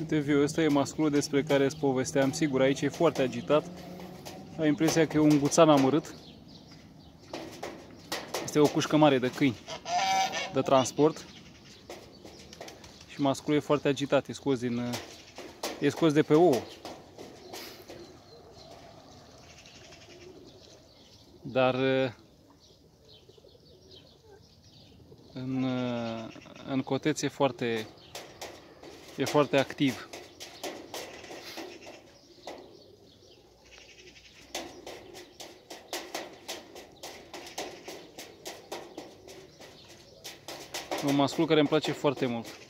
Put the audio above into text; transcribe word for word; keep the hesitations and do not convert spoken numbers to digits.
Uite, viu, ăsta e masculul despre care îți povesteam. Sigur, aici e foarte agitat. Ai impresia că e un guțan amărât. Este o cușcă mare de câini de transport. Și masculul e foarte agitat, e scos din, e scos de pe ouă. Dar în, în coteț e foarte, e foarte activ. Un mascul care îmi place foarte mult.